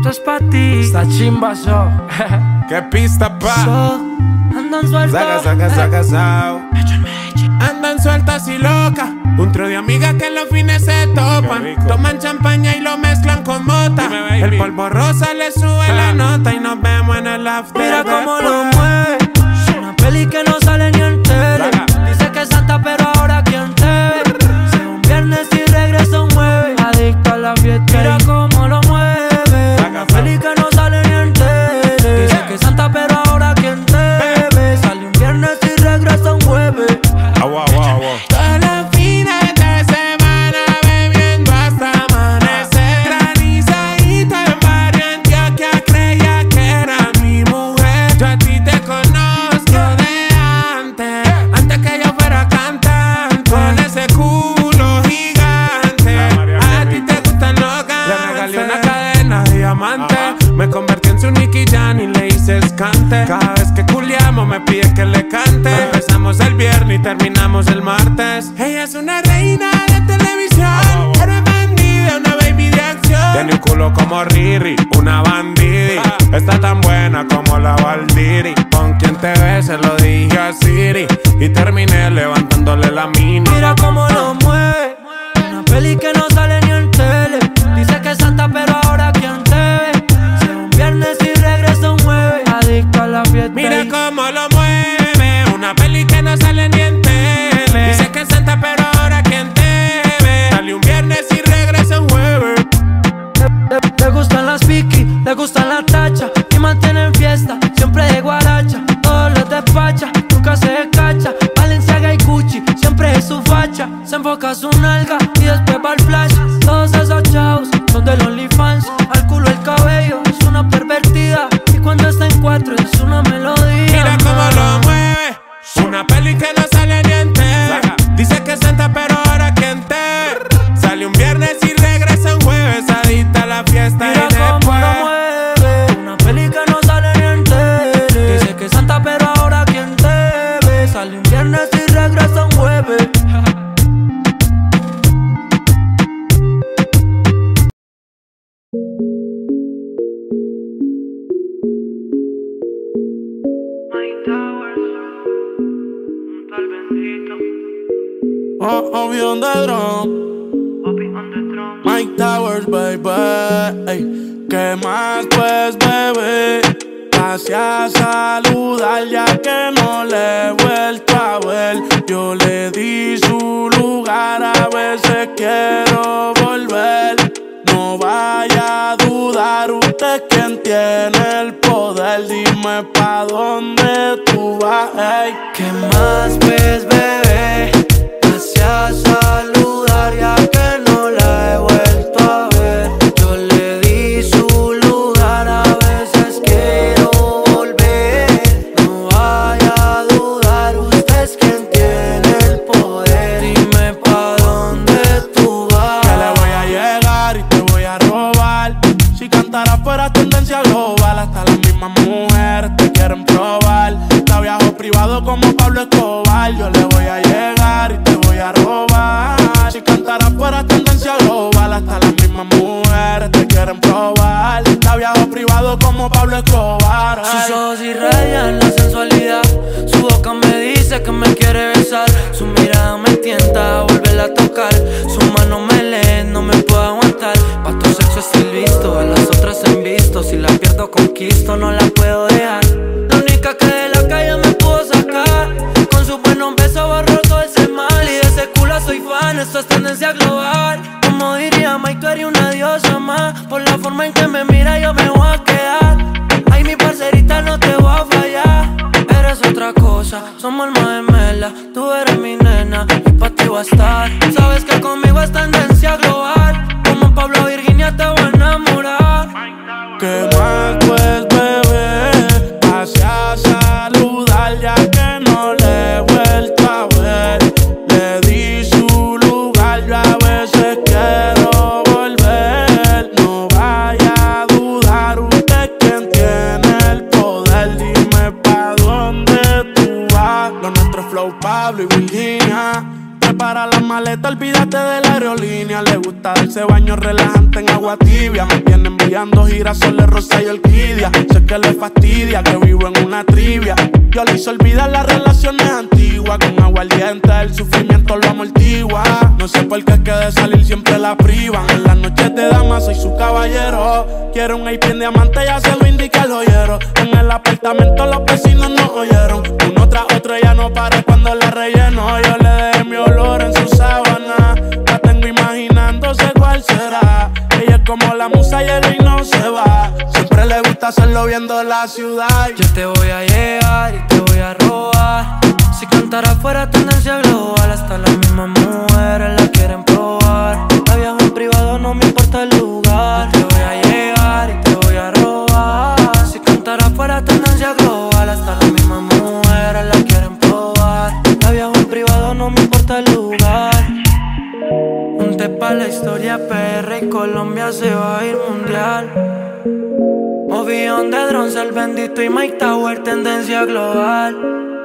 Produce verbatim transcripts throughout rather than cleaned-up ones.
esto es pa' ti. Esta chimba so. Qué pista pa. So, andan sueltos. Saca, saca, saca, sao. Andan sueltas y locas. Un trío de amigas que en los fines se topan. Toman champaña y lo mezclan con mota. Dime, el polvo rosa le sube ah. la nota y nos vemos en el after. Mira cómo lo mueve. Una peli que no sale ni en tele. Dice que es santa pero ahora quien te ve. Si un viernes y regresa un jueves. Adicto a la fiesta. Mira cómo lo mueve. Una peli que no sale ni en tele. Dice que es santa pero ahora quien te ve. Sale un viernes y regresa un jueves. Agua, agua, agua. Todos los fines de semana bebiendo hasta amanecer. Granizadito en barrio Antioquia, creía que era mi mujer. Yo a ti te conozco de antes, antes que yo fuera cantante. Con ese culo gigante, a ti te gustan los gantes. Le regalé una cadena de diamante. Me convertí en su Nicky Jam y le hice escante. Cada vez que culiamos me pide que le cante. Empezamos el viernes y terminamos el martes. Ella es una reina de televisión, pero es bandida, una baby de acción. Tiene un culo como Riri, una bandidi. Está tan buena como la Valdiri. Con quien te ves se lo dije a Siri y terminé levantándole la mini. Mira cómo lo mueve. Una peli que no sale ni en tele. Dice que es santa pero ahora quien te ve. Si un viernes y regresa un jueves. Adicto a la fiesta. Mira cómo lo mueve. Una peli que no sale ni en tele. Dice que es santa pero ahora quien te ve. Sale un viernes y regresa un jueves. Le, le, le gustan las piqui, le gustan las tachas. Y mantienen fiesta, siempre de guaracha. Todos los despacha, nunca se cacha. Balenciaga y Gucci, siempre es su facha. Se enfoca su nalga y después va el flash. Todos esos chavos son del OnlyFans. Al culo el cabello, es una pervertida. Y cuando está en cuatro es una melodía. Mira cómo lo mueve. Una peli que no sale ni en tele. Dice que es santa pero ahora quien te ve. Sale un viernes y regresa un jueves. Adicta a la fiesta. Mira y después cómo lo mueve. Una peli que no sale ni en tele. Dice que es santa pero ahora quien te ve. Sale un viernes y regresa un jueves. Oh, Obi on the drum, Mike Towers, baby. Ey, ¿qué más pues, bebé? Pasé a saludar ya que no le he vuelto a ver. Yo le di su lugar, a veces quiero volver. No vaya a dudar, usted quien tiene el poder. Dime pa' dónde tú vas, ey. ¿Qué más pues, bebé? Pasé a saludar ya que no la he vuelto a ver. Yo le di su lugar, a veces quiero volver. No vaya a dudar, usted es quien tiene el poder. Dime pa' dónde tú vas. Que le voy a llegar y te voy a robar. Si cantara fuera tendencia global, hasta las mismas mujeres te quieren probar. La viajo privado como Pablo Escobar. Yo le voy a llegar y te voy a robar. Si cantara fuera tendencia global, hasta las mismas mujeres te quieren probar. La viajo privado como Pablo Escobar. Sus ojos irradian la sensualidad. Su boca me dice que me quiere besar. Su mirada me tienta a volverla a tocar. Su mano me lee, no me puedo aguantar. Pa' tu sexo estoy listo, a las otras en visto. Si la pierdo conquisto, no la puedo dejar. La única que de la calle me pudo sacar. Con su buenos besos borró todo ese mal. Y de ese culo soy fan, esto es tendencia global. Como diría Mike, tú eres una diosa más. Por la forma en que me mira yo me voy a quedar. Ay, mi parcerita, no te voy a fallar. Eres otra cosa, somos alma gemela. Tú eres mi nena y pa' ti voy a estar. Sabes que conmigo es tendencia global. Como Pablo Virginia te voy a enamorar. ¿Qué más pues, bebé? Pasé a saludar ya que no le he vuelto a ver. Le di su lugar, yo a veces quiero volver. No vaya a dudar, usted quien tiene el poder. Dime pa' dónde tú vas. Lo nuestro es Flow, Pablo y Virginia. Prepara la maleta momento olvídate de la aerolínea. Le gusta darse baño relajante en agua tibia. Me tiene enviando girasoles, rosa y orquídea. Sé que le fastidia que vivo en una trivia. Yo le hice olvidar las relaciones antiguas. Con aguardiente el sufrimiento lo amortigua. No sé por qué es que de salir siempre la privan. En las noches de dama soy su caballero. Quiero un A P en diamante, ya se lo indica el joyero. En el apartamento los vecinos no oyeron. Uno tras otro ya no para cuando la relleno. Yo le dejé mi olor en su sábana. La tengo imaginándose cuál será. Ella es como la musa y el rey no se va. Siempre le gusta hacerlo viendo la ciudad. Yo te voy a llegar y te voy a robar. Si cantara fuera tendencia global, hasta las mismas mujeres la quieren probar. La viajo en privado, no me importa el lugar. Yo te voy a llegar y te voy a robar. Si cantara fuera tendencia global, hasta las mismas mujeres la quieren probar. La viajo en privado, no me importa el lugar. Un té pa' la historia, P R y Colombia se va a ir mundial. Ovión de drones, el bendito y Mike Tower, tendencia global.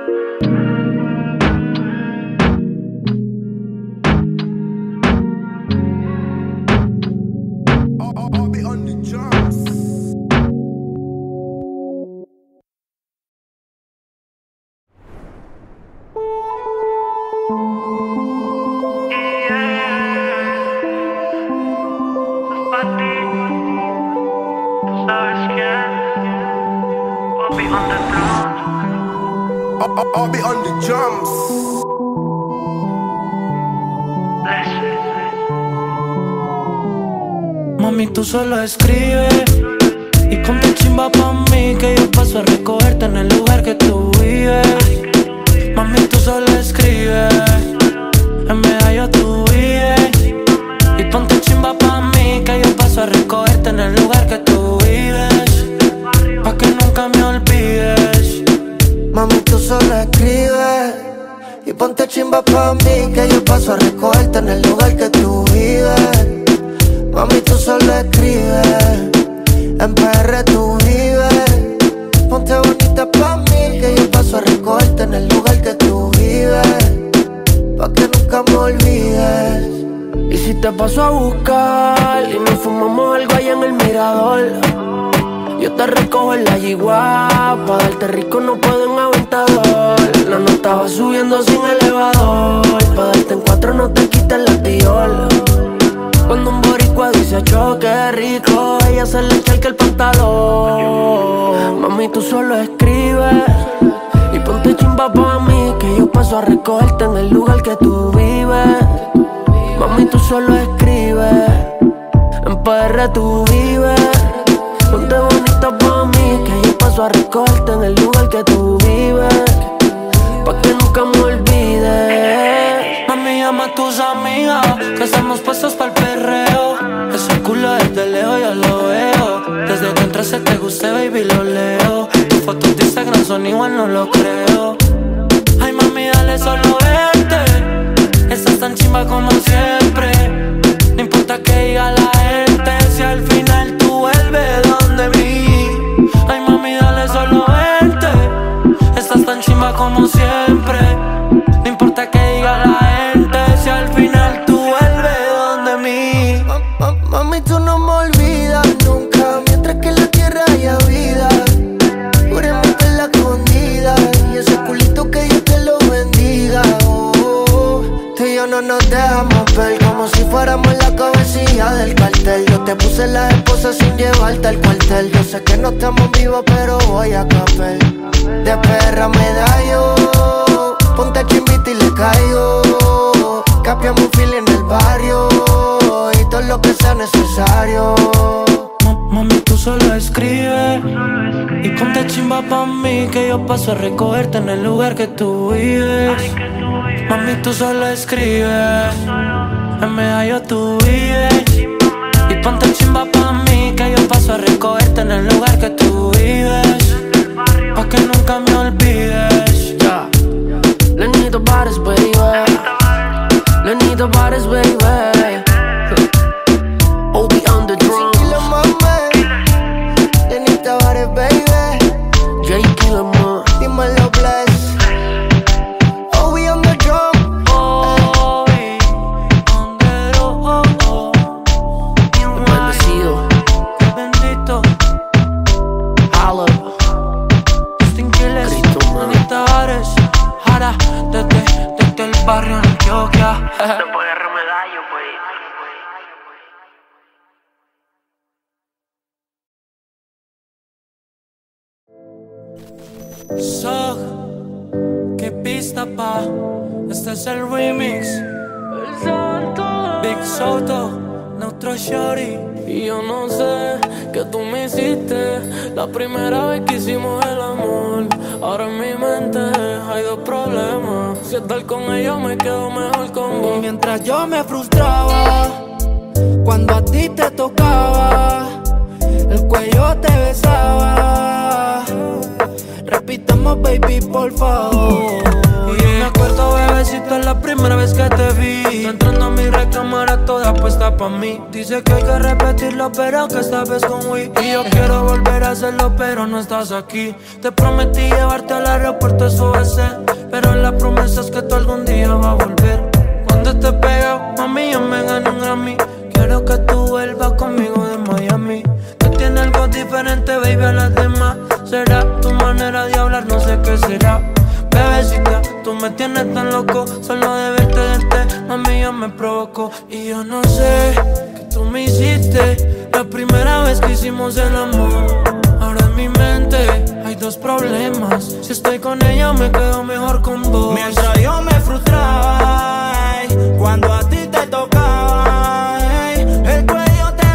I'll be on the drums. Mami, tú solo escribes y ponte chimba pa' mí, que yo paso a recogerte en el lugar que tú vives. Mami, tú solo escribes, en medallo tú vives. Y ponte chimba pa' mí, que yo paso a recogerte en el lugar que tú vives, pa' que nunca me olvides. Mami, tú solo escribes y ponte chimba pa' mí, que yo paso a recogerte en el lugar que tú vives. Mami, tú solo escribes, en P R tú vives. Ponte bonita pa' mí, que yo paso a recogerte en el lugar que tú vives, pa' que nunca me olvides. Y si te paso a buscar y nos fumamos algo allá en el mirador, yo te recojo en la yigua, pa' darte rico no puedo en aventador. La nota va subiendo sin elevador, pa' darte en cuatro no te quites la tiola. Cuando un boricua dice choque rico, ella se le encharca el pantalón. Mami, tú solo escribes y ponte chimba pa' mí, que yo paso a recogerte en el lugar que tú vives. Mami, tú solo escribes, en P R tú vives. Ponte bonita pa' mí, que yo paso a recogerte en el lugar que tú vives, pa' que nunca me olvides. Mami, llama a tus amigas, que estamos puestos pa'l perreo. Ese culo desde lejos yo lo veo. Desde que entraste te guste, baby, lo leo. Tus fotos de Instagram son igual, no lo creo. Ay, mami, dale, solo verte. Estás tan chimba como siempre. No importa que diga la gente, si al final tú vuelves donde mí. Ay, mami, dale, solo vente. Estás tan chimba como siempre. No importa que diga la gente, si al final tú vuelves donde mí. Ma, ma, mami, tú no me olvidas nunca, mientras que en la tierra haya vida. Juremos en la escondida, y ese culito que Dios te lo bendiga. Oh, tú y yo no nos dejamos ver, como si fuéramos la cabecilla del cartel. Yo te puse la esposa sin llevarte al cuartel. Yo sé que no estamos vivos, pero voy a caper. De perra medallo, ponte chimbita y le caigo. Capiamos un fil en el barrio y todo lo que sea necesario. Ma- Mami, tú solo escribes y ponte chimba pa' mí, que yo paso a recogerte en el lugar que tú vives. Mami, tú solo escribes, en medallo tú vives. Y ponte chimba pa' mí, que yo paso a recogerte en el lugar que tú vives, pa' que nunca me olvides. Yeah. Lenito Bares, baby. Lenito Bares, baby. Obi on the drums. Tranquilo, mami. Lenita Bares, baby. J. Killer, man. Dímelo, bless. Oh, we on the drum. Oh, R Medallo, güey. So, qué pista pa, este es el remix. El Santo Big Soto, Neutro Shorty. Y yo no sé qué tú me hiciste la primera vez que hicimos el amor. Ahora en mi mente hay dos problemas. Si estar con ella me quedo mejor con vos. Mientras yo me frustraba cuando a ti te tocaba, el cuello te besaba. Repitamos, baby, por favor. Y yo me acuerdo, bebecito, es la primera vez que te vi. Tú entrando a mi recámara toda puesta pa' mí. Dice que hay que repetirlo, pero que esta vez con Wii. Y yo quiero volver a hacerlo, pero no estás aquí. Te prometí llevarte al aeropuerto, eso va a ser, pero la promesa es que tú algún día vas a volver. Cuando estés pegado, mami, yo me gano un Grammy. Quiero que tú vuelvas conmigo de Miami. Tú tienes algo diferente, baby, a las demás. Será tu manera de hablar, no sé qué será. Bebecita, tú me tienes tan loco. Solo de verte, verte, mami, ya me provocó. Y yo no sé qué tú me hiciste la primera vez que hicimos el amor. Ahora en mi mente hay dos problemas. Si estoy con ella me quedo mejor con vos. Mientras yo me frustraba, ey, cuando a ti te tocaba, ey, el cuello te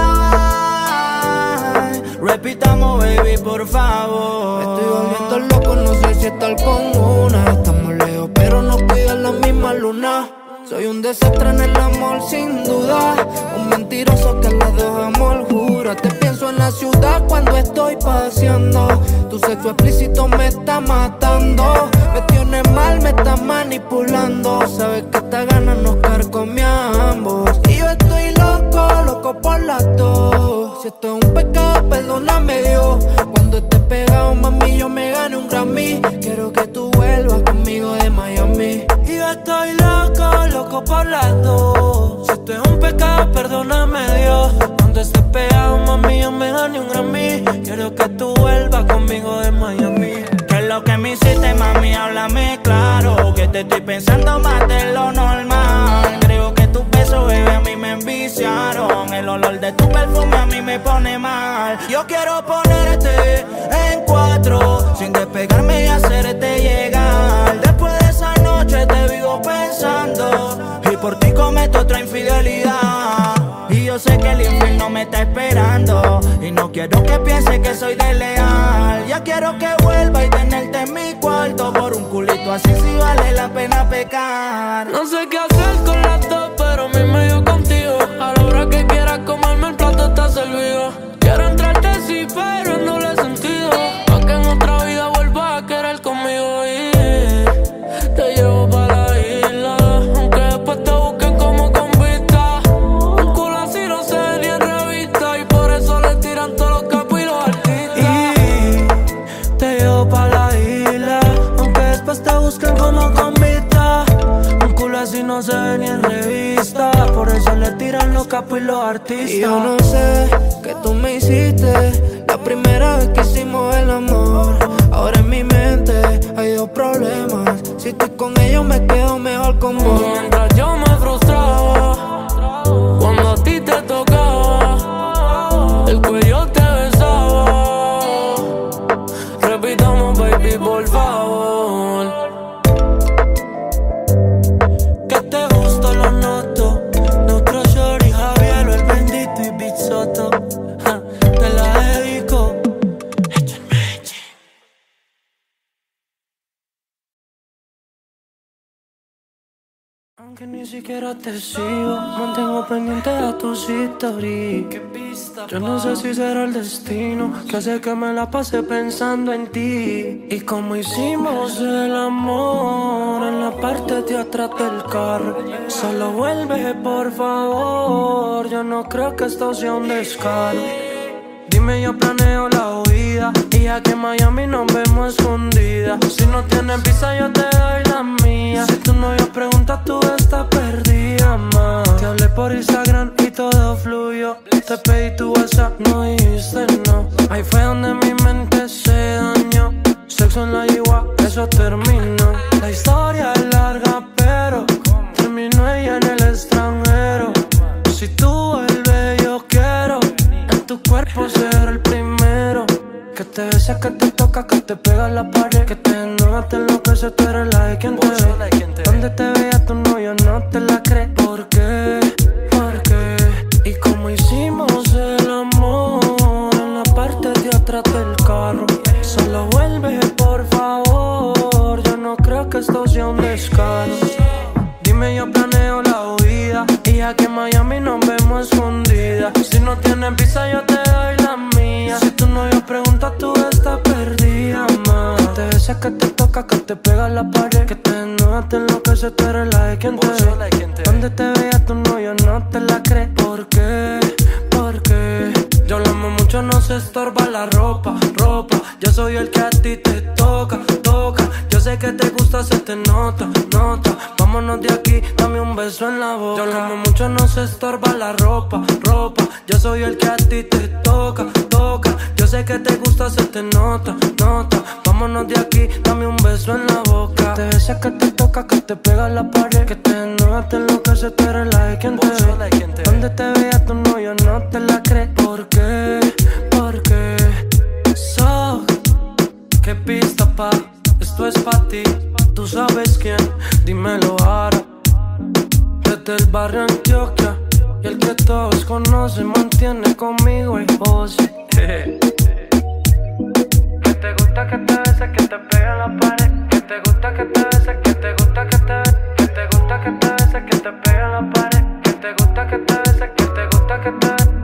besaba, ey. Repitamos, baby, por favor. Me estoy volviendo loco, no sé si estar con una. Estamos lejos, pero nos cuidan la misma luna. Soy un desastre en el amor, sin duda. Un mentiroso que las dos amor jura. Te pienso en la ciudad cuando estoy paseando. Tu sexo explícito me está matando. Me tienes mal, me estás manipulando. Sabes que esta gana nos carcome a ambos. Y yo estoy loco, loco por las dos. Si esto es un pecado, perdóname Dios. Cuando estés pegado, mami, yo me gane un Grammy. Quiero que tú vuelvas conmigo de Miami. Y yo estoy loco, loco por las dos. Si esto es un pecado, perdóname Dios. Cuando estés pegado, mami, yo me gane un Grammy. Quiero que tú vuelvas conmigo de Miami. ¿Qué es lo que me hiciste, mami? Háblame claro, que te estoy pensando más de lo normal. Creo que tus besos, bebé, a mí me enviciaron. El olor de tu perfume a mí me pone mal. Yo quiero ponerte en cuatro, sin despegarme y hacerte llegar. Después de esa noche te vivo pensando, y por ti cometo otra infidelidad. Y yo sé que el infierno me está esperando, y no quiero que piense que soy desleal. Ya quiero que vuelva y tenerte en mi cuarto. Por un culito así sí vale la pena pecar. No sé qué hacer con las dos, pero me medio contigo. A la hora que quieras comerme el plato está servido. Quiero entrarte sí, pero en doble sentido. Pa' que en otra vida vuelvas a querer conmigo y te llevo para la isla. Aunque después te busquen como convicta. Un culo así no se ve ni en revista. Y por eso le tiran todos los capos y los artistas. Y te llevo pa' la isla, aunque después te busquen como convicta. Un culo así no se ve ni en revista. Por eso le tiran los capos y los artistas. Y yo no sé qué tú me hiciste la primera vez que hicimos el amor. Ahora en mi mente hay dos problemas. Si estoy con ellos me quedo mejor con vos. Mientras yo me frustraba cuando a ti te tocaba, el cuello te besaba. Repitamos, baby, por favor. Que te gusto, lo noto. Neutro Shorty, Javier, el bendito y Big Soto. Ja, te la dedico. Aunque ni siquiera te sigo, mantengo pendiente a tus historias. Yo no sé si será el destino que hace que me la pase pensando en ti. Y como hicimos el amor en la parte de atrás del carro, solo vuelve por favor. Yo no creo que esto sea un descaro. Dime, yo planeo la huida, y ya que en Miami nos vemos escondidas. Si no tienes visa yo te doy la mía. Si tu novio pregunta tú estás perdida, ma. Te hablé por Instagram y todo fluyó. Te pedí tu WhatsApp, no dijiste no. Ahí fue donde mi mente se dañó. Sexo en la yigua, eso terminó. La historia es larga pero terminó ella en el te besa, que te toca, que te pega la pared, que te enoja, te enloquece, tú eres la de quien te ve. Donde te vea tu novio no te la cree. ¿Por qué? ¿Por qué? Y como hicimos el amor en la parte de atrás del carro, solo vuelve por favor, yo no creo que esto sea un descaro. Dime, yo planeo la huida y aquí en Miami nos vemos escondidas. Si no tienes visa yo te doy la mía. Si tu novio pregunta tú estás perdida, ma. Que te besa, que te toca, que te pega la pared, que te enoja, te enloquece, tú eres la de quien te ve. Donde te vea tu novio no te la cree. ¿Por qué? ¿Por qué? Yo hablamos mucho, no se estorba la ropa, ropa. Yo soy el que a ti te toca, toca. Yo sé que te gusta, se te nota, nota. Vámonos de aquí, dame un beso en la boca. Yo hablamos mucho, no se estorba la ropa, ropa. Yo soy el que a ti te toca, toca. Yo sé que te gusta, se te nota, nota. Vámonos de aquí, dame un beso en la boca. Que te besa, que te toca, que te pega la pared, que te enoja, te enloquece, tú eres la de quien te ve. Donde te vea tu novio no te la cree. ¿Por qué? ¿Por qué? So, qué pista pa', esto es pa' ti. Tú sabes quién, dímelo ahora. Desde el barrio Antioquia, y el que todos conocen mantiene conmigo y José. Que te gusta que te bese, que te pegue en la pared. Que te gusta que te bese, que te gusta que te bese. Que te gusta que te bese, que te pegue en la pared. Que te gusta que te bese, que te gusta que te bese.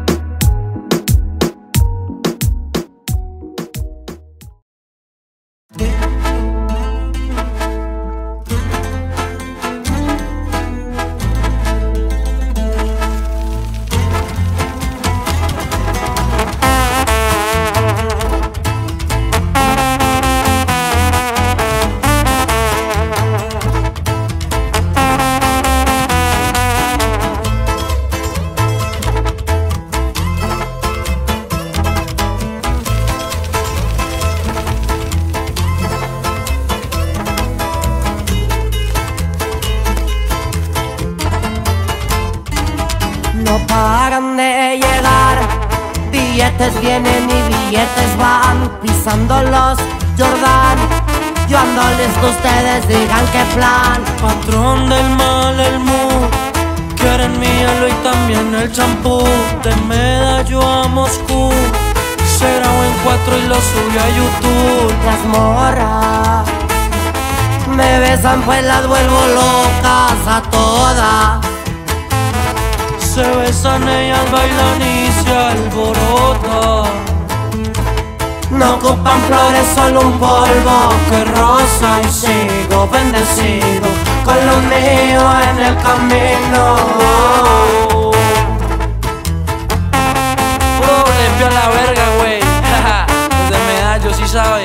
Billetes vienen y billetes van, pisando los Jordan. Yo ando listo, ustedes digan qué plan. Patrón del mal, el mood. Quieren mi hielo y también el champú. De Medallo a Moscú. Se grabó en cuatro y lo subí a YouTube. Las morras me besan pues las vuelvo locas a todas. Se besan, ellas bailan y se alborotan. No ocupan flores, solo un polvo que rosa y sigo bendecido con lo mío en el camino. Puro limpio a la verga, güey. Desde Medallo, sí sabe.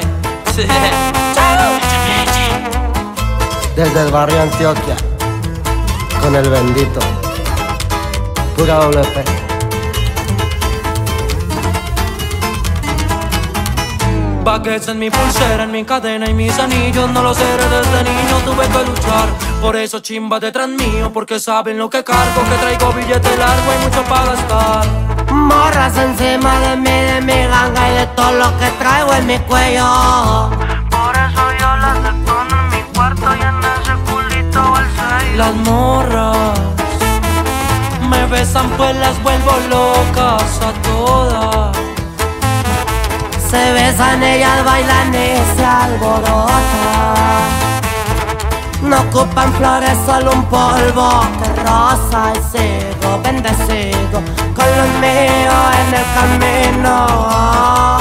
Desde el barrio Antioquia, con el bendito. Pura doble P. Baguettes en mi pulsera, en mi cadena y mis anillos. No lo sé, desde niño tuve que luchar. Por eso chimba detrás mío, porque saben lo que cargo. Que traigo billete largo y mucho para gastar. Morras encima de mí, de mi ganga y de todo lo que traigo en mi cuello. Por eso yo las decono en mi cuarto y en ese culito al seis. Las morras me besan pues las vuelvo locas a todas. Se besan, ellas bailan y se alborotan. No ocupan flores, solo un polvo que rosa y sigo bendecido con lo mío en el camino.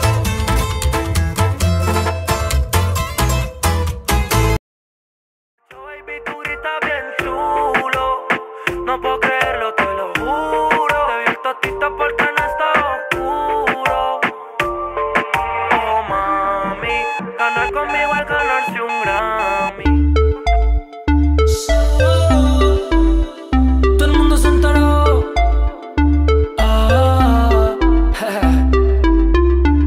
No puedo creerlo, te lo juro. Te vi el totito porque no estaba oscuro. Oh mami, ganar conmigo es ganarse un Grammy. Todo el mundo se enteró. Ah,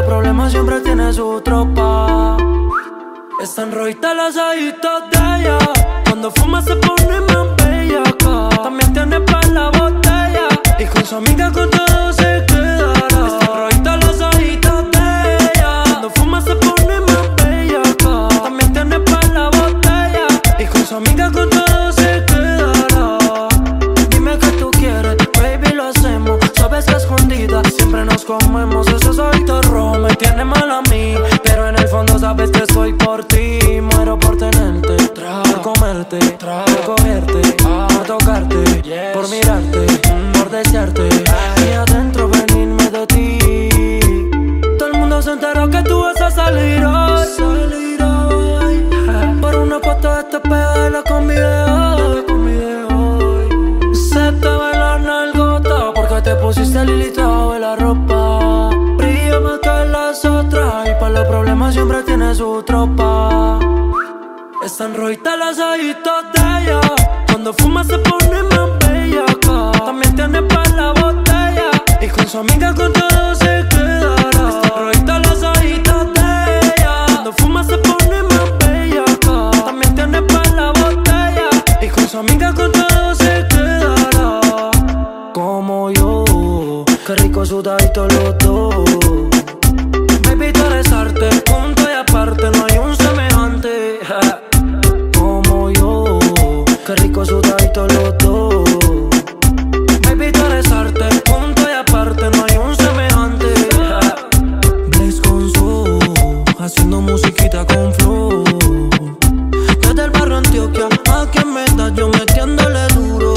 problemas siempre tiene su tropa. Están rojitas las ojitos de ella. Cuando fuma se pone más bellaca. También tiene pa' la botella y con su amiga con todo se quedará. Están rojitas las ojitos de ella. Cuando fuma se pone más bellaca. También tiene pa' la botella y con su amiga con todo se quedará. Dime qué tú quieres, baby, lo hacemos. Sabes que escondida siempre nos comemos. Esos ojitos rojos me tienen mal a mí, pero en el fondo sabes que estoy por ti. Muero por tenerte, por comerte, por cogerte, por tocarte, por mirarte, por desearte y adentro venirme de ti. Todo el mundo se enteró que tú vas a salir hoy, salir hoy. Por una foto de este pedo de la combi de hoy, combi de hoy. Se te ve la nalgota porque te pusiste lilito de la ropa. Brilla más que las otras y para los problemas siempre tiene su tropa. Están rojitas las ojitos de ella. Cuando fuma se pone más bellaca. También tiene pa' la botella y con su amiga con todo se quedará. Están rojitas las ojitos de ella. Cuando fuma se pone más bellaca. También tiene pa' la botella y con su amiga con todo se quedará. Como yo, qué rico sudadito los dos. Baby, tú eres arte, punto y aparte, no hay un semejante. Como yo, qué rico sudadito los dos. Baby, tú eres arte, punto y aparte, no hay un semejante. Blaze con su, haciendo musiquita con flow. Desde el barrio Antioquia, aquí en Meta, yo metiéndole duro.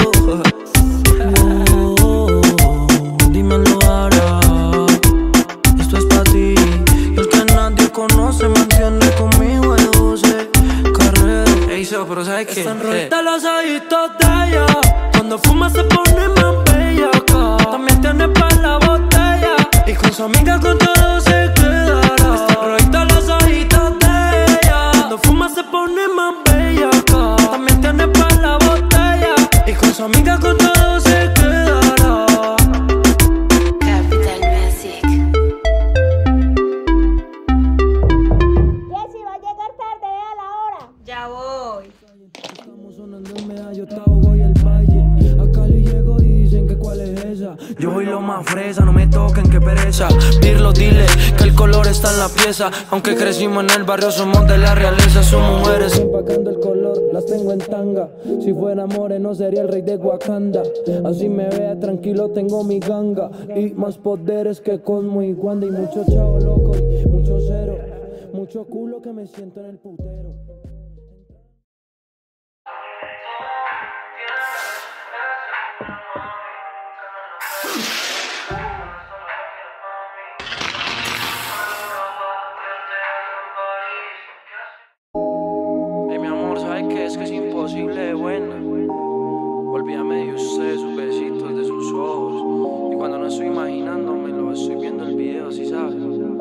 Oh, dímelo ahora, esto es pa' ti. Y el que nadie conoce me entiende conmigo, yo sé. Pero ¿sabes qué? Están rojitas los ojitos de ella. Cuando fuma se pone más bellaca. También tiene pa' la botella y con su amiga con todo se quedará. Están rojitas los ojitos de ella. Cuando fuma se pone más bellaca. También tiene pa' la botella y con su amiga con todo se quedará. Capital Music. Jessy, va a llegar tarde, vea la hora. Ya voy. Estamos sonando en medallo, Taugo y el valle. A Cali llego y dicen que cuál es esa. Yo voy lo más fresa, no me toquen, qué pereza. Pirlo, dile que el color está en la pieza. Aunque crecimos en el barrio, somos de la realeza. Sus mujeres empacando el color, las tengo en tanga. Si fuera moreno sería el rey de Wakanda. Así me vea tranquilo, tengo mi ganga. Y más poderes que Cosmo y Wanda. Y mucho chavo loco y mucho cero. Mucho culo que me siento en el putero. Hey, mi amor, ¿sabes qué? Es que es imposible de buena. Olvídame de usted, sus besitos, de sus ojos. Y cuando no estoy imaginándome, lo estoy viendo el video, ¿sí sabes?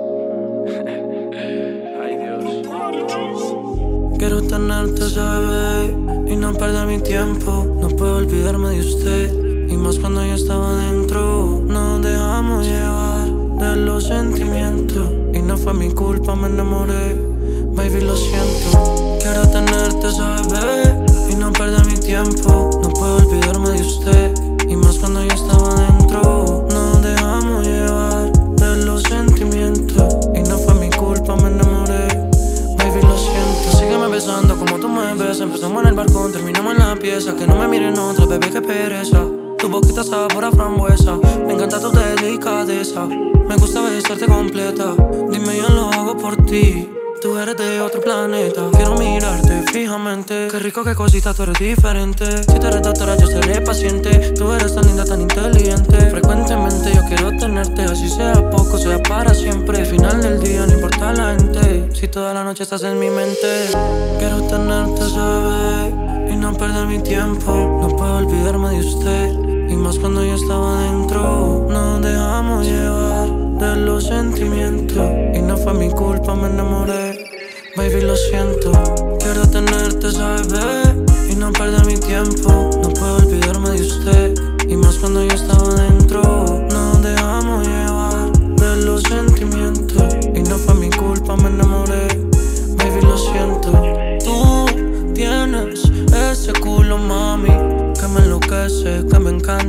Ay, Dios. Quiero tenerte, bebé, y no perder mi tiempo. No puedo olvidarme de usted, y más cuando yo estaba dentro. Nos dejamos llevar de los sentimientos, y no fue mi culpa, me enamoré. Baby, lo siento. Quiero tenerte, bebé, y no perder mi tiempo. No puedo olvidarme de usted, y más cuando yo estaba dentro. Nos dejamos llevar de los sentimientos, y no fue mi culpa, me enamoré. Baby, lo siento. Sígueme besando como tú me besas. Empezamos en el balcón, terminamos en la pieza. Que no me miren otra, bebé, que pereza. Tu boquita sabor a frambuesa. Me encanta tu delicadeza. Me gusta besarte completa. Dime, yo lo hago por ti. Tú eres de otro planeta. Quiero mirarte fijamente. Qué rico, qué cosita, tú eres diferente. Si tú eres doctora, yo seré paciente. Tú eres tan linda, tan inteligente. Frecuentemente yo quiero tenerte. Así sea poco, sea para siempre. Al final del día no importa la gente. Si toda la noche estás en mi mente. Quiero tenerte, bebé, y no perder mi tiempo. No puedo olvidarme de usted, y más cuando yo estaba dentro. Nos dejamos llevar de los sentimientos, y no fue mi culpa, me enamoré. Baby, lo siento. Quiero tenerte, bebé, y no perder mi tiempo. No puedo olvidarme de usted, y más cuando yo estaba dentro. Nos dejamos llevar de los sentimientos,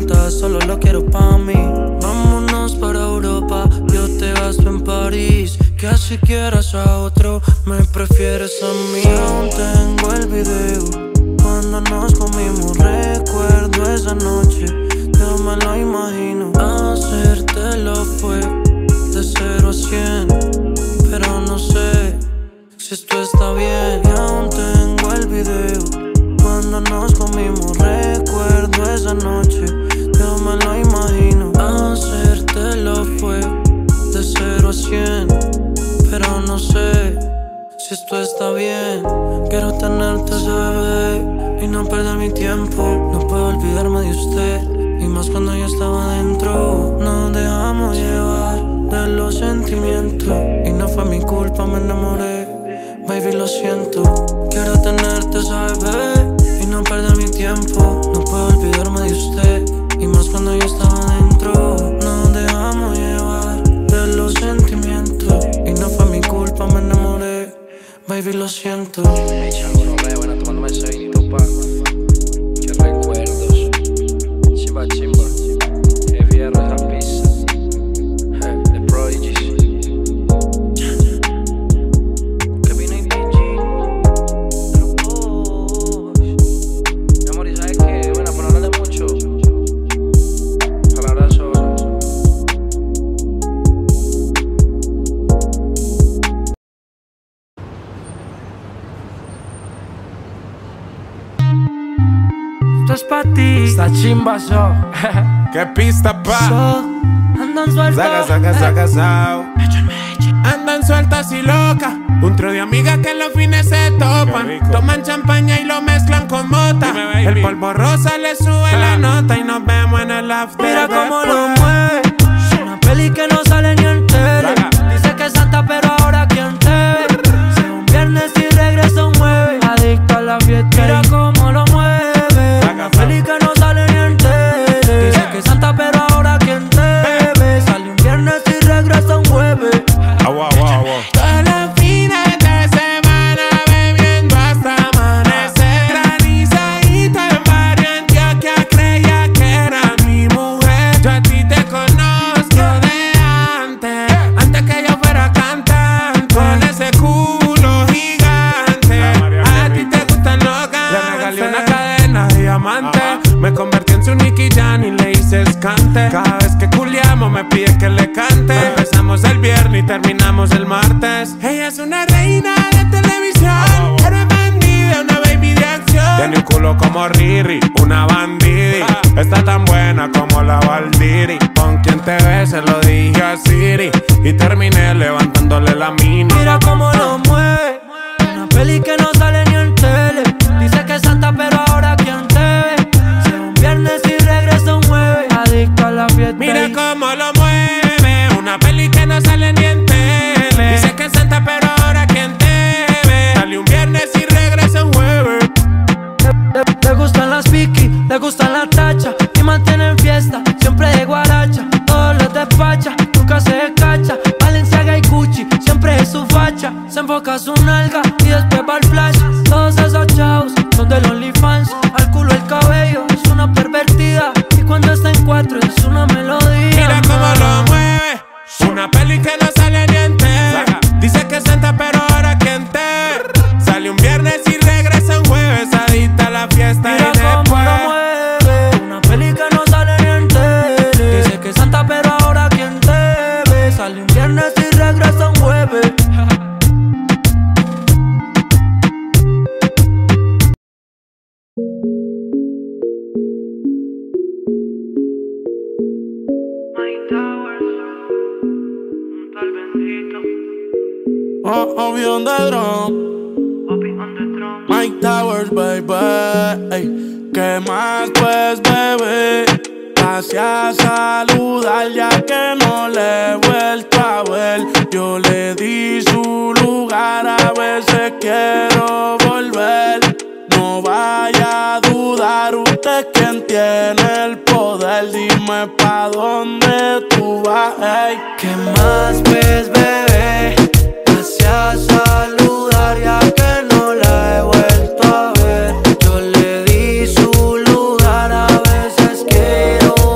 importa, solo lo quiero pa' mí. Vámonos para Europa, yo te gasto en París. Que si quieras a otro, me prefieres a mí. Aún tengo el video cuando nos comimos, recuerdo esa noche, yo me lo imagino. Hacértelo fue de cero a cien, pero no sé si esto está bien. Y aún tengo el video cuando nos comimos, recuerdo esa noche, yo me lo imagino. Hacértelo fue de cero a cien, pero no sé si esto está bien. Quiero tenerte, bebé, y no perder mi tiempo. No puedo olvidarme de usted, y más cuando yo estaba dentro. Nos dejamos llevar de los sentimientos, y no fue mi culpa, me enamoré. Baby, lo siento. Quiero tenerte, bebé, y no perder mi tiempo. No puedo olvidarme de usted, y más cuando yo estaba dentro. Nos dejamos llevar de los sentimientos, y no fue mi culpa, me enamoré. Baby, lo siento. Hey, chango, no bueno, tomándome ese vinito, pa. Qué recuerdos. Chimba, chimba. Qué fierro esa pista. Hey, The Prodigies. Que vino y P G. Pero mi amor, ¿y sabes qué? Bueno, para hablar de mucho, palabras solas. Esto es pa' ti. Esta chimba yo. Qué pista, pa. So, andan sueltos. Saca, saca, saca, sao. Andan sueltas y locas. Un trío de amigas que en los fines se topan. Toman champaña y lo mezclan con mota. Dime, el polvo rosa le sube la nota y nos vemos en el after. Mira cómo lo mueve. Una peli que no sale ni en tele. Dice que es santa pero ahora quien te ve. Si un viernes y regresa un jueves. Adicto a la fiesta. Mira cómo lo mueve. Una peli que no sale ni en tele. Dice que es santa pero ahora quien te ve. Sale un viernes y regresa un jueves. Agua, agua, agua. Todos los fines de semana bebiendo hasta amanecer. Granizadita en barrio Antioquia, creía que era mi mujer. Yo a ti te conozco de antes, antes que yo fuera cantante. Con ese culo gigante, a ti te gustan los gantes. Le regalé una cadena de diamante. Me convertí en su Nicky Jam y le hice escante. Cada vez que culiamos me pide que le cante. Empezamos el viernes y terminamos el martes. Ella es una reina de televisión, pero es bandida, una baby de acción. Tiene un culo como Riri, una bandidi. Está tan buena como la Valdiri. Con quien te ves se lo dije a Siri y terminé levantándole la mini. Mira cómo lo mueve. Una peli que no sale ni en tele. Dice que es santa pero ahora quien te ve. Si un viernes y regresa un jueves. Adicto a la fiesta. Mira cómo lo mueve. Una peli que no sale ni en tele. Dice que es santa pero ahora quien te ve. Sale un viernes y regresa un jueves. Le, le, le gustan las piqui, le gustan las tachas. Y mantienen fiesta, siempre de guaracha. Todos los despacha, nunca se descacha. Balenciaga y Gucci, siempre es su facha. Se enfoca su nalga y después va el flash. Todos esos chavos son del OnlyFans. Al culo el cabello, es una pervertida. Y cuando está en cuatro es una melodía. Mira cómo lo mueve. Una peli que no sale ni en tele. Dice que es santa pero ahora quien te ve. Sale un viernes y regresa un jueves. Adicta a la fiesta. Mira y cómo después lo mueve. Una peli que no sale ni en tele. Dice que es santa pero ahora quien te ve. Sale un viernes y regresa un jueves. Oh, Obi on the drum. Mike Towers, baby. Ey, ¿qué más pues, bebé? Hacia saludar ya que no le he vuelto a ver. Yo le di su lugar, a veces quiero volver. No vaya a dudar, usted quien tiene el poder. Dime pa' dónde tú vas, ey. ¿Qué más pues, bebé? Hacia saludar ya que no la he vuelto a ver. Yo le di su lugar, a veces quiero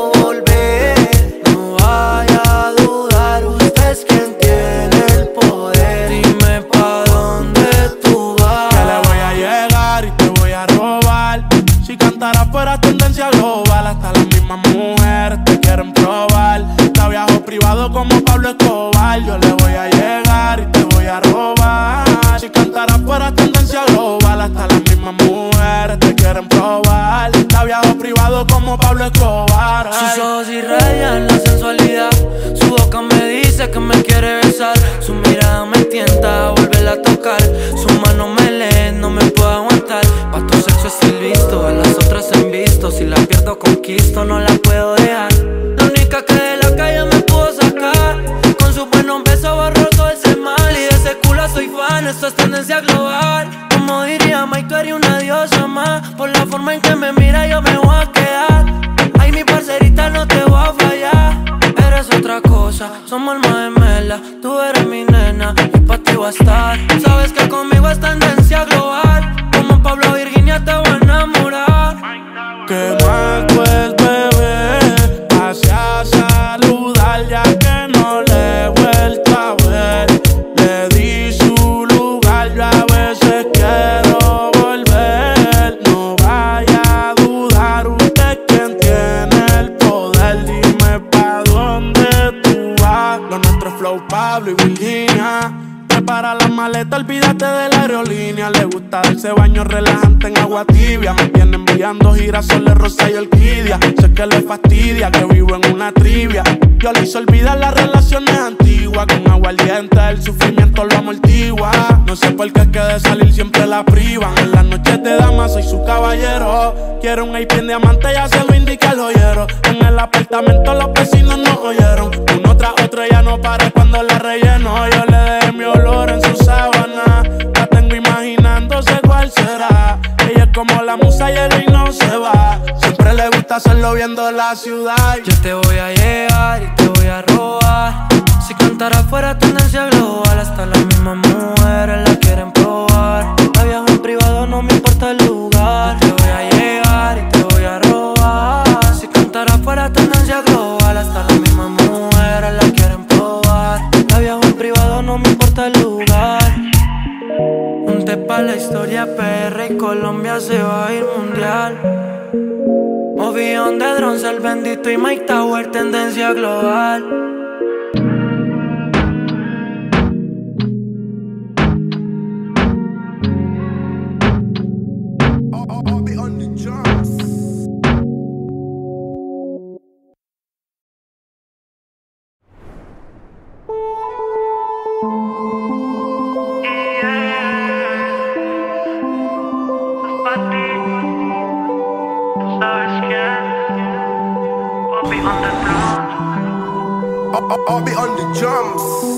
tendencia global. Hasta las mismas mujeres te quieren probar. La viajo privado como Pablo Escobar. Yo le voy a llegar y te voy a robar. Si cantaras fuera tendencia global. Hasta las mismas mujeres te quieren probar. La viajo privado como Pablo Escobar. Ay. Sus ojos irradian la sensualidad. Su boca me dice que me quiere besar. Su mirada me tienta a volverla a tocar. Su mano me lee, no me puedo aguantar. Pa' tu sexo estoy listo, a las otras en visto. Si la pierdo conquisto, no la puedo dejar. La única que de la calle me pudo sacar. Con su buenos besos borró todo ese mal. Y de ese culo soy fan, esto es tendencia global. Como diría Mike, tú eres una diosa más. Por la forma en que me mira yo me voy a quedar. Ay, mi parcerita, no te voy a fallar. Eres otra cosa, somos alma gemela. Tú eres mi nena y pa' ti voy a estar. Sabes que conmigo es tendencia global. Como Pablo Virginia te voy a enamorar. ¿Qué más pues, bebé? Hacia saludar ya que no le he vuelto a ver. Le di su lugar, yo a veces quiero volver. No vaya a dudar, usted quien tiene el poder. Dime pa' dónde tú vas. Lo nuestro es Flow, Pablo y Virginia. Prepara la maleta, olvídate de la aerolínea. Le gusta darse baño relajante en agua tibia. Me viene enviando girasoles, rosa y orquídea. Sé que le fastidia que vivo en una trivia. Yo le hice olvidar las relaciones antiguas. Con aguardiente el sufrimiento lo amortigua. No sé por qué es que de salir siempre la privan. En las noches de dama soy su caballero. Quiero un A P en diamante, ya se lo indica el joyero. En el apartamento los vecinos nos oyeron. Uno tras otro ya no para cuando la relleno. Yo le dejé mi olor en su sábana. La tengo imaginándose cuál será. Ella es como la musa y el rey no se va. Siempre le gusta hacerlo viendo la ciudad. Yo te voy a llegar y te voy a robar. Si cantara fuera tendencia global. Hasta las mismas mujeres la quieren probar. La viajo en privado, no me importa el lugar. Yo te voy a llegar y te voy a robar. Si cantara fuera tendencia global. Hasta las mismas mujeres la quieren probar. La viajo en privado, no me importa el lugar. Un té pa' la historia, P R y Colombia se va a ir mundial. Ovión de drones, el bendito y Mike Tower, tendencia global. I'll be on the drums.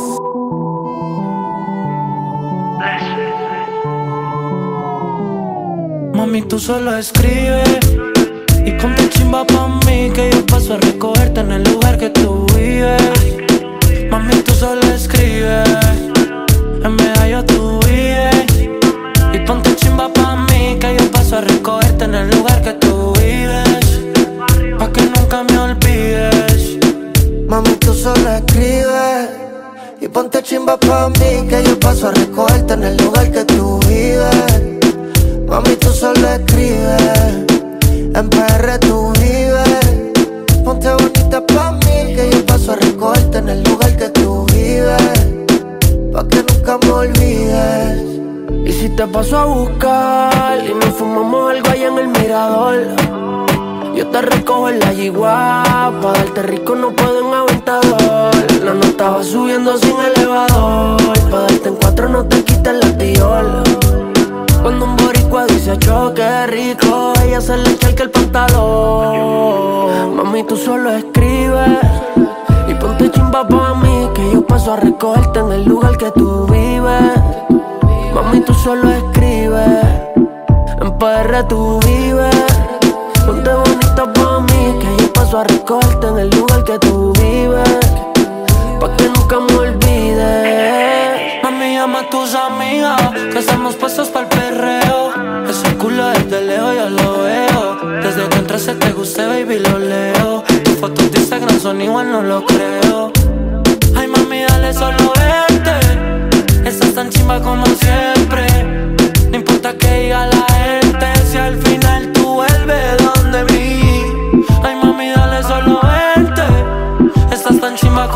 Mami, tú solo escribe y ponte chimba pa' mí, que yo paso a recogerte en el lugar que tú vives. Mami, tú solo escribe, en medallo tú vives. Y ponte chimba pa' mí, que yo paso a recogerte en el lugar que tú vives, pa' que nunca me olvides. Mami, tú solo escribes y ponte chimba pa' mí, que yo paso a recogerte en el lugar que tú vives. Mami, tú solo escribes, en P R tú vives. Ponte bonita pa' mí, que yo paso a recogerte en el lugar que tú vives, pa' que nunca me olvides. Y si te paso a buscar y nos fumamos algo allá en el mirador, yo te recojo en la yigua, pa' darte rico no puedo en aventador. La nota va subiendo sin elevador, pa' darte en cuatro no te quites la tiola. Cuando un boricua dice choque rico, ella se le echa el pantalón. Mami, tú solo escribes y ponte chimba pa' mí, que yo paso a recogerte en el lugar que tú vives. Mami, tú solo escribes, en P R tú vives. Ponte bonita pa' mí, que yo paso a recogerte en el lugar que tú vives, pa' que nunca me olvides. Mami, llama a tus amigas, que estamos puestos pa'l perreo. Ese culo desde lejos yo lo veo. Desde que entraste te gusté, baby, lo leo. Tus fotos de Instagram son igual, no lo creo. Ay, mami, dale, solo verte. Estás tan chimba como siempre. No importa que diga la gente, si al final tú vuelves donde mí.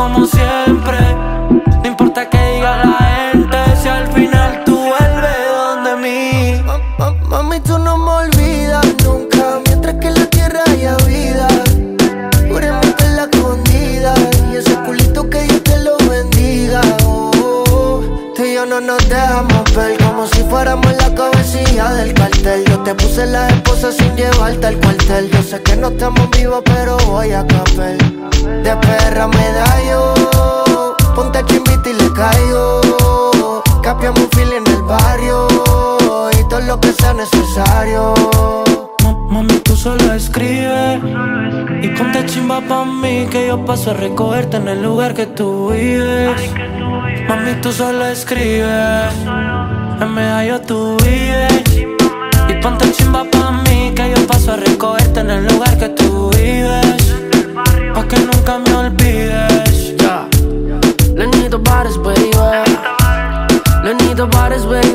como siempre. No importa que diga la gente, si al final tú vuelves donde mí. Ma- ma- Mami, tú no me olvidas nunca, mientras que en la tierra haya vida. Juremos en la escondida y ese culito que Dios te lo bendiga. Oh, tú y yo no nos dejamos ver como si fuéramos la cabecilla del cartel. Yo te puse la esposa sin llevarte al cuartel. Yo sé que no estamos vivos, pero voy a caper. De perra me da yo, ponte chimbita y le caigo. Capiamos un fil en el barrio y todo lo que sea necesario. Ma- Mami, tú solo escribes y ponte chimba pa' mí, que yo paso a recogerte en el lugar que tú vives. Mami, tú solo escribes, en medallo tú vives. Y ponte chimba pa' mí, que yo paso a recogerte en el lugar que tú vives, pa' que nunca me olvides. Yeah. Lenito Bares, baby. Lenito Bares, baby.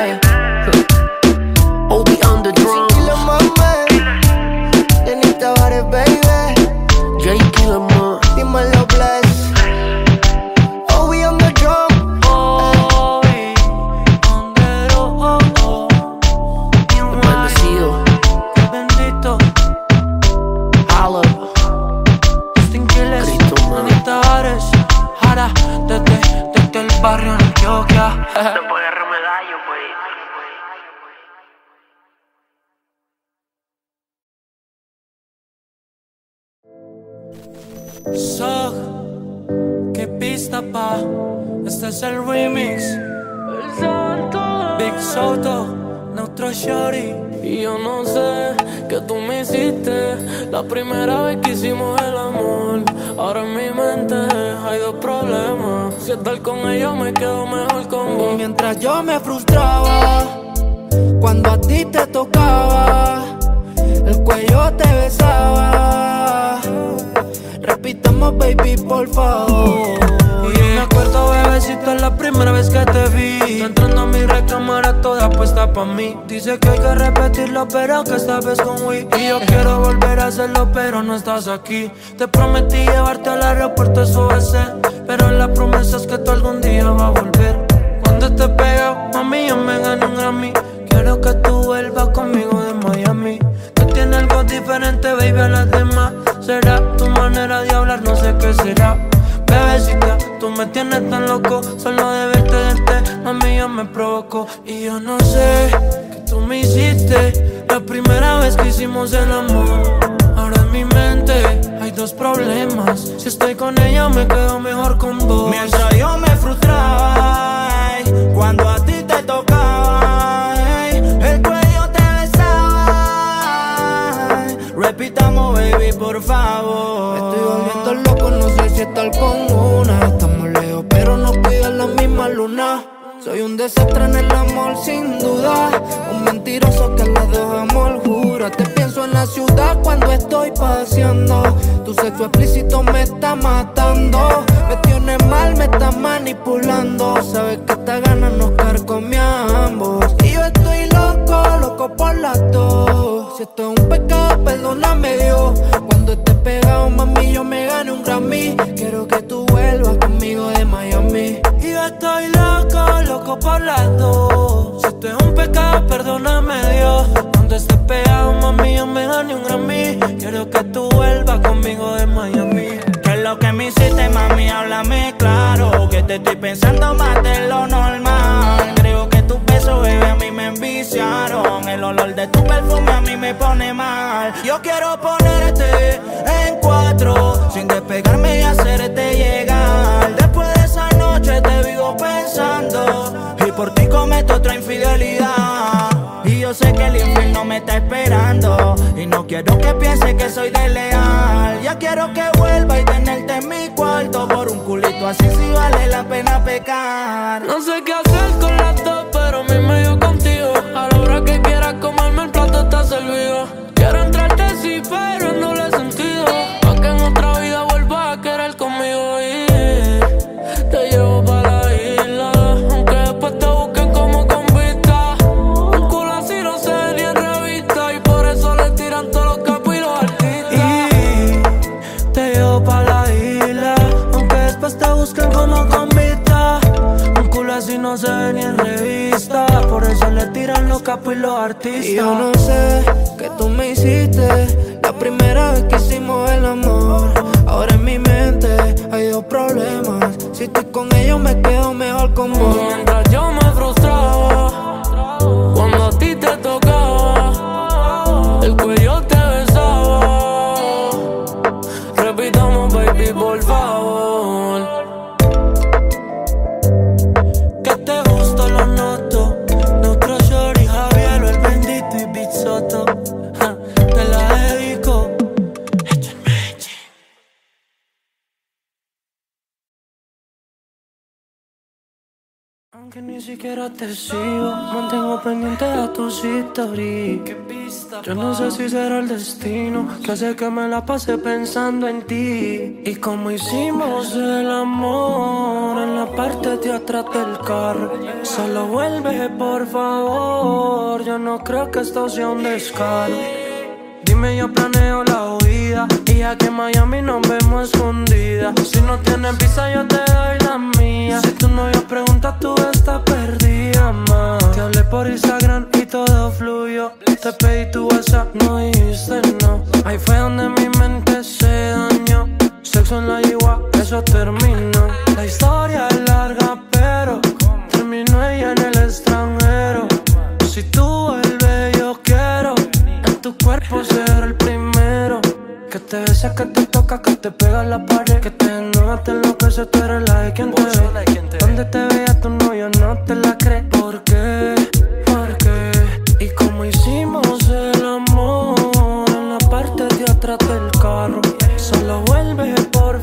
Obi on the drums. Kilo mame, Lenita Bares, baby. J. Killer, man. Dímelo, bless. Oh, we on the drum. Oh, y ondero, oh, oh. Bendecido. Bendito. Holla. Justin Quiles, Cristo, man. Lenita Bares, Jara, desde, desde el barrio en Antioquia. So, qué pista pa, este es el remix. Big Soto, Neutro Shorty. Y yo no sé qué tú me hiciste la primera vez que hicimos el amor. Ahora en mi mente hay dos problemas. Si estar con ella me quedo mejor con vos. Mientras yo me frustraba cuando a ti te tocaba, el cuello te besaba. Repitamos, baby, por favor. Y yo me acuerdo, bebecito, la primera vez que te vi. Tú entrando a mi recámara toda puesta pa' mí. Dice que hay que repetirlo, pero que esta vez con Wii. Y yo quiero volver a hacerlo, pero no estás aquí. Te prometí llevarte al aeropuerto, eso va a ser, pero la promesa es que tú algún día vas a volver. Cuando estés pegado, mami, yo me gano un Grammy. Quiero que tú vuelvas conmigo de Miami. Que tiene algo diferente, baby, a las demás. Será tu manera de hablar, no sé qué será. Bebecita, tú me tienes tan loco. Solo de verte, verte, mami, ya me provocó. Y yo no sé qué tú me hiciste la primera vez que hicimos el amor. Ahora en mi mente hay dos problemas. Si estoy con ella me quedo mejor con vos. Mientras yo me frustraba, ay, cuando a ti te tocaba, ay, el cuello te besaba, ay, repitamos, baby, por favor. Me estoy volviendo loco, no sé si estar con una. Estamos lejos, pero nos cuidan la misma luna. Soy un desastre en el amor, sin duda. Un mentiroso que las dos amor jura. Te pienso en la ciudad cuando estoy paseando. Tu sexo explícito me está matando. Me tienes mal, me está manipulando. Sabes que esta gana nos carcome a ambos. Y yo estoy loco, loco por las dos. Si esto es un pecado, perdóname Dios. Cuando estés pegado, mami, yo me gane un Grammy. Quiero que tú vuelvas conmigo de Miami. Y yo estoy loco, loco por las dos. Si esto es un pecado, perdóname Dios. Cuando estés pegado, mami, yo me gane un Grammy. Quiero que tú vuelvas conmigo de Miami. ¿Qué es lo que me hiciste, mami? Háblame claro, que te estoy pensando más de lo normal. Creo que tus besos, baby, a mí me enviciaron. El olor de tu perfume a mí me pone mal. Yo quiero ponerte en cuatro, sin despegarme y hacerte llegar. Después de esa noche te vivo pensando, y por ti cometo otra infidelidad. Y yo sé que el infierno me está esperando, y no quiero que piense que soy desleal. Ya quiero que vuelva y tenerte en mi cuarto. Por un culito así sí vale la pena pecar. No sé qué hacer con las dos, pero a mí me dio contigo. A la hora que quieras comerme el plato está servido. Quiero entrarte sí, pero no lo he sentido. Pa' que en otra vida vuelvas a querer conmigo y te llevo para la isla. Aunque después te busquen como convicta. Un culo así no se ve ni en revista, y por eso le tiran todos los capos y los artistas. Y te llevo pa' la isla, aunque después no se ve ni en revista, por eso le tiran los capos y los artistas. Y yo no sé qué tú me hiciste la primera vez que hicimos el amor. Ahora en mi mente hay dos problemas. Si estoy con ellos me quedo mejor con vos. Mientras yo me frustraba cuando a ti te tocaba, el cuello te besaba. Repitamos, baby, por favor. Que te gusta, lo noto. Nuestro shorty Javier o el bendito y Big Soto. Ja, te la dedico. Hecho en Medellín. Aunque ni siquiera te sigo, mantengo pendiente a tus historias. Yo no sé si será el destino que hace que me la pase pensando en ti. Y como hicimos el amor en la parte de atrás del carro, solo vuelve por favor. Yo no creo que esto sea un descaro. Dime, yo planeo la huida y aquí en Miami nos vemos escondidas. Si no tienes visa yo te doy la mía. Si tu novio pregunta tú estás perdida, ma. Te hablé por Instagram y todo fluyó. Te pedí tu WhatsApp, no dijiste no. Ahí fue donde mi mente se dañó. Sexo en la yigua, eso terminó. La historia es larga pero terminó ella en el extranjero. Si tú vuelves yo quiero en tu cuerpo ser el primero. Que te besa, que te toca, que te pega en la pared. Que te desnuda, te enloquece, tú eres la de quien te ve. Donde te vea tu novio no te la cree. ¿Por qué? ¿Por qué? Y como hicimos el amor en la parte de atrás del carro, solo vuelve por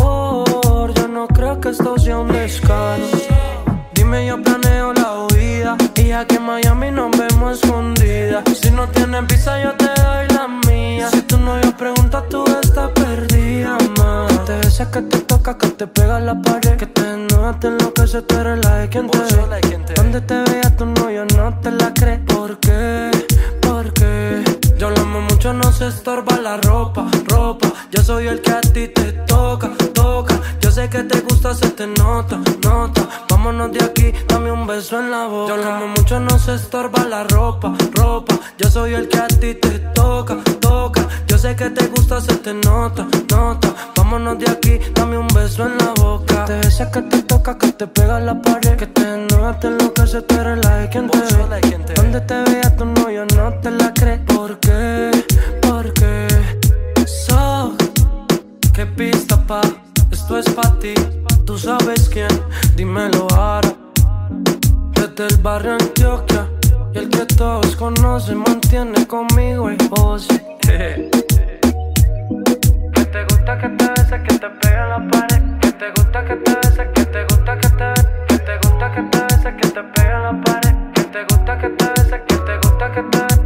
favor. Yo no creo que esto sea un descaro. Dime, yo planeo la huida y aquí en Miami nos vemos escondidas. Si no tienes visa yo te doy la mía. Si tu novio pregunta tú estás perdida, ma. Que te besa, que te toca, que te pega en la pared. Que te desnuda, te enloquece, tú eres la de quien te ve. Donde te vea tu novio no te la cree. ¿Por qué? ¿Por qué? Yo lo amo mucho, no se estorba la ropa, ropa. Yo soy el que a ti te toca, toca. Yo sé que te gusta, se te nota, nota. Vámonos de aquí, dame un beso en la boca. Yo lo amo mucho, no se estorba la ropa, ropa. Yo soy el que a ti te toca, toca. Yo sé que te gusta, se te nota, nota. Vámonos de aquí, dame un beso en la boca. Que te besa, que te toca, que te pega en la pared. Que te desnuda, te enloquece, tú eres la de quien te ve. Donde te vea tu novio no te la cree. ¿Por qué? ¿Por qué? So, qué pista pa, esto es pa' ti. Tú sabes quién, dímelo ahora. Desde el barrio Antioquia, y el que todos conocen mantiene conmigo y vos. Que te gusta que te bese, que te pegue en la pared. Que te gusta que te bese, que te gusta que te bese. Que te gusta que te bese, que te pegue en la pared. Que te gusta que te bese, que te gusta que te bese.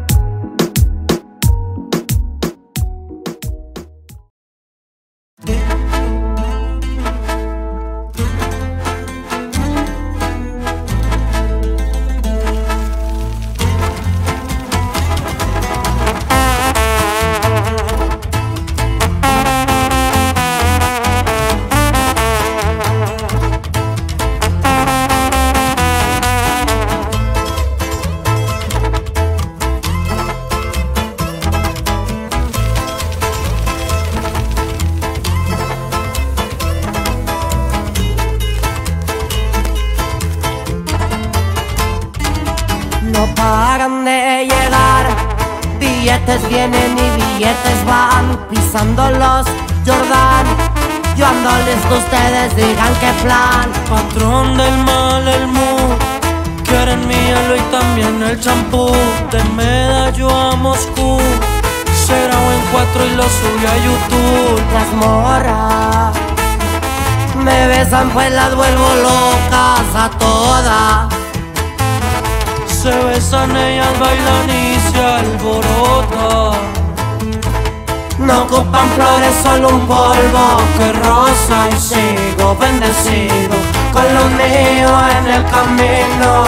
Billetes vienen y billetes van, pisando los Jordan. Yo ando listo, ustedes digan qué plan. Patrón del mal, el mood. Quieren mi hielo y también el champú. De Medallo a Moscú. Se grabó en cuatro y lo subí a YouTube. Las morras me besan pues las vuelvo locas a todas. Se besan, ellas bailan y se alborotan. No ocupan flores, solo un polvo que rosa. Y sigo bendecido con lo mío en el camino.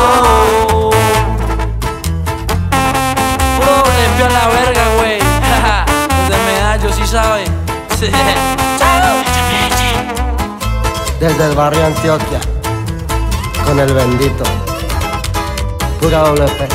Puro limpio a la verga, güey. Desde Medallo, sí saben. Desde el barrio Antioquia, con el bendito. Pura doble P.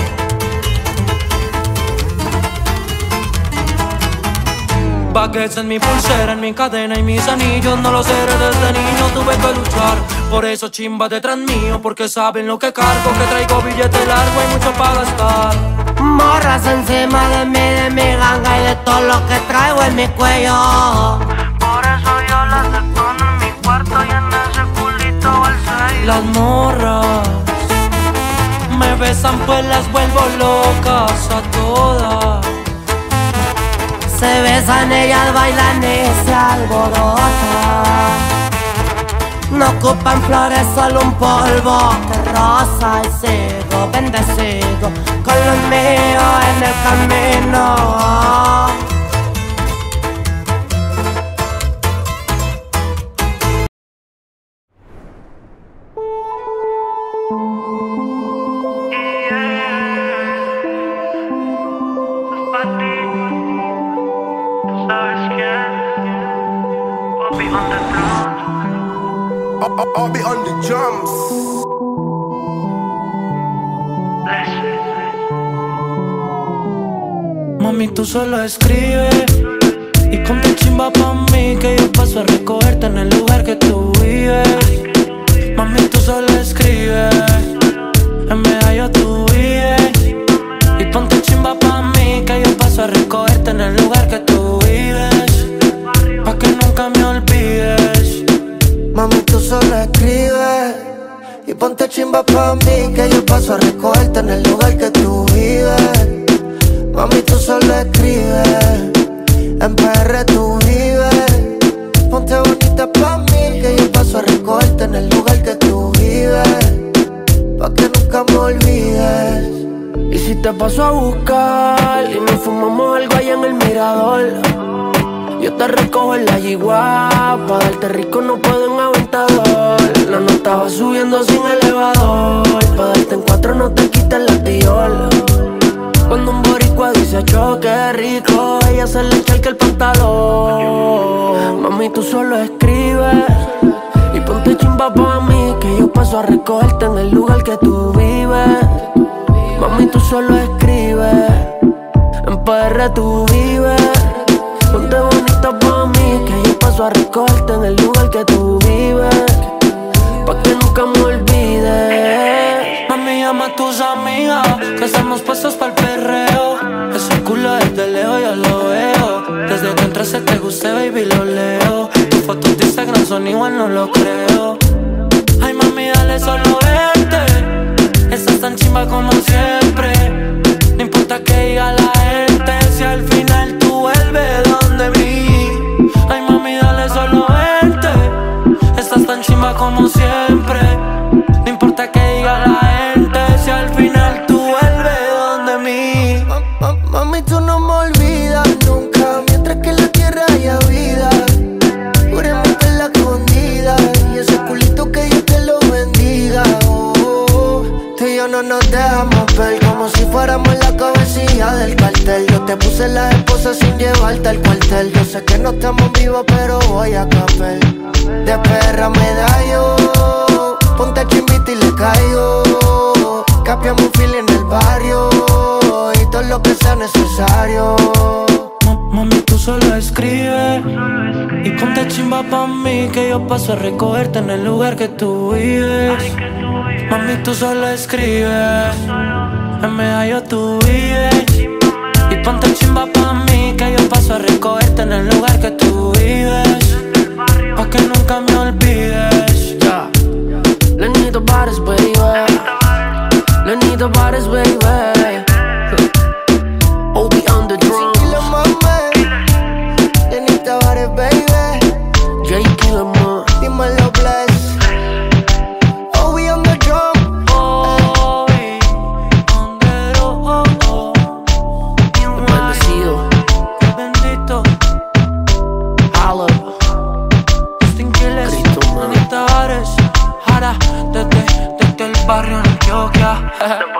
Baguettes en mi pulsera, en mi cadena y mis anillos. No lo sé, desde niño tuve que luchar. Por eso chimba detrás mío, porque saben lo que cargo. Que traigo billete largo y mucho para gastar. Morras encima de mí, de mi ganga y de todo lo que traigo en mi cuello. Por eso yo las escondo en mi cuarto y en ese culito al seis. Las morras me besan pues las vuelvo locas a todas. Se besan, ellas bailan y se alborotan. No ocupan flores, solo un polvo que rosa y sigo bendecido con los míos en el camino. I'll be on the drums. Mami, tú solo escribes y ponte chimba pa' mí, que yo paso a recogerte en el lugar que tú vives. Mami, tú solo escribes, en medallo tú vives. Y ponte chimba pa' mí, que yo paso a recogerte en el lugar que tú vives, pa' que nunca me olvides. Mami, tú solo escribes y ponte chimba pa' mí, que yo paso a recogerte en el lugar que tú vives. Mami, tú solo escribes, en P R tú vives. Ponte bonita pa' mí, que yo paso a recogerte en el lugar que tú vives, pa' que nunca me olvides. Y si te paso a buscar y nos fumamos algo allá en el mirador, yo te recojo en la yigua, pa' darte rico no puedo en aventador. La nota va subiendo sin elevador, pa' darte en cuatro no te quites la tiola. Cuando un boricua dice choque rico, ella se le echa el pantalón. Mami, tú solo escribes y ponte chimba pa' mí, que yo paso a recogerte en el lugar que tú vives. Mami, tú solo escribes, en P R tú vives. Ponte bonita pa' mí, que yo paso a recogerte en el lugar que tú vives, pa' que nunca me olvides. Mami, llama a tus amigas, que estamos puestos pa'l perreo. Ese culo desde lejos yo lo veo. Desde que entraste te guste, baby, lo leo. Tus fotos de Instagram son igual, no lo creo. Ay, mami, dale, solo verte. Estás tan chimba como siempre. No importa que diga la gente, si al final tú vuelves donde mí. Ay, mami, dale, solo vente. Estás tan chimba como siempre. No importa que diga la gente, si al final tú vuelves donde mí. Ma ma Mami, tú no me olvidas nunca, mientras que en la tierra haya vida. Puramente en la escondida, y ese culito que Dios te lo bendiga. Oh, tú y yo no nos dejamos ver, como si fuéramos la cabecilla del cartel. Yo te puse la esposa sin llevarte al cuartel. Yo sé que no estamos vivos, pero voy a caper. De perra medallo, ponte chimbita y le caigo. Capiamos un fil en el barrio y todo lo que sea necesario. Ma Mami, tú solo escribes y ponte chimba pa' mí, que yo paso a recogerte en el lugar que tú vives. Mami, tú solo escribes, en medallo tú vives. Y ponte chimba pa' mí, que yo paso a recogerte en el lugar que tú vives, pa' que nunca me olvides. Yeah. Lenito Bares, baby. Lenito Bares, baby. Obi on the drum. Kilo mame, Lenito Bares, baby. J. Killer, man. Dímelo, bless. Obi on the drum. Obi on the drum. Bendecido. Bendito. Holla. Justin Quiles, Lenito Bares. Jara, desde, desde el barrio Antioquia.